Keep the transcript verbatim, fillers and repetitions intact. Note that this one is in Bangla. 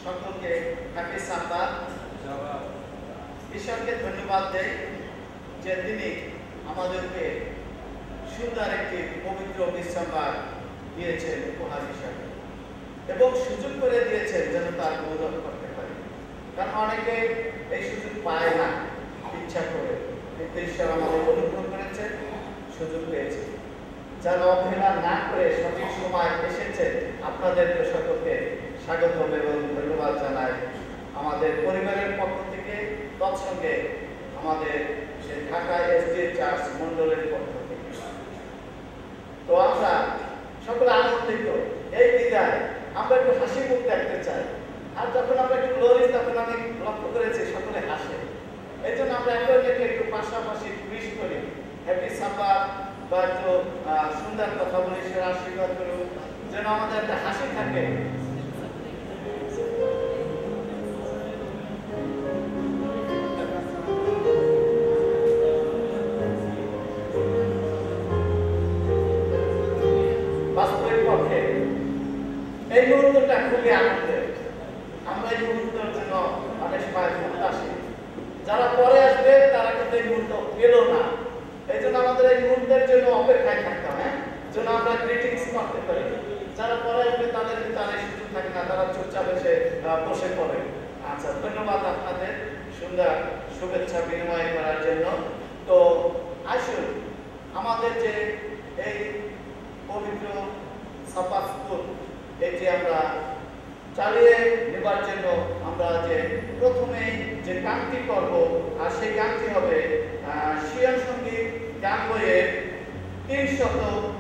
সকলকে হ্যাপি সাব্বাত। ঈশ্বরকে ধন্যবাদ দেই যে তিনি আমাদেরকে সুন্দর একটি পবিত্র বিশ্রামবার দিয়েছেন উপহার হিসাবে এবং সুযোগ করে দিয়েছেন যেন তার গৌরব করতে পারি। কারণ অনেকে এই সুযোগ পায় না ইচ্ছা করে, কিন্তু ঈশ্বর আমাদের অনুগ্রহ করেছেন, সুযোগ পেয়েছে। যারা অবহেলা না করে সঠিক সময় এসেছে আপনাদেরকে সকলকে স্বাগত এবং ধন্যবাদ জানাই আমাদের পরিবারের পক্ষ থেকে, তৎসঙ্গে আমাদের ঢাকা এসডি চার্চ মন্ডলের পক্ষ থেকে। তো আমরা সকলে আনন্দিত। এই বিদায় আমরা একটু হাসি মুখ দেখতে চাই। আর যখন আমরা একটু লড়ি তখন আমি লক্ষ্য করেছি সকলে হাসে। এই জন্য আমরা একে একটু পাশাপাশি উইশ করি হ্যাপি সাব্বাত বা একটু সুন্দর কথা বলি, সে আশীর্বাদ করুন যেন আমাদের একটা হাসি থাকে। বাস্তবিক পক্ষে এই মুহূর্তটা খুবই আনন্দের। আমরা এই মুহূর্তের জন্য অনেক সময় প্রত্যাশী। যারা পরে আসবে তারা কিন্তু এই মুহূর্ত পেল না। এই জন্য আমাদের এই মুহূর্তের জন্য অপেক্ষায় থাকতে হয়, যেন আমরা গ্রিটিংস করতে পারি। যারা পরে আসবে তাদের কিন্তু আর এই সুযোগ থাকে না, তারা চুপচাপ এসে বসে পড়ে। আচ্ছা, ধন্যবাদ আপনাদের সুন্দর শুভেচ্ছা বিনিময় করার জন্য। তো আসুন আমাদের যে এই পবিত্র সাব্বাত স্কুল এটি আমরা চালিয়ে নেবার জন্য আমরা যে প্রথমে যে গানটি করব, আর সেই গানটি হবে শিয়ন সঙ্গীত গান বইয়ের তিনশত